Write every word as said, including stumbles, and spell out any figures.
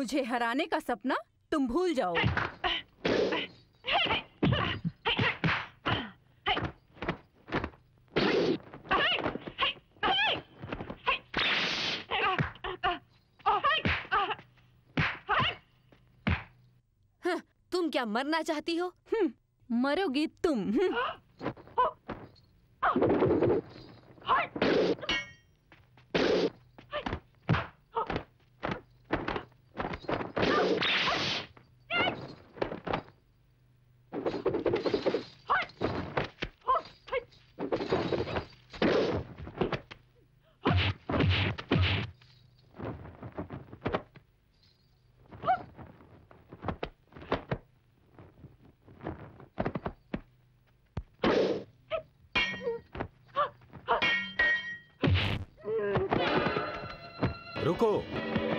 मुझे हराने का सपना तुम भूल जाओ। हाँ, तुम क्या मरना चाहती हो? मरोगी तुम। रुको।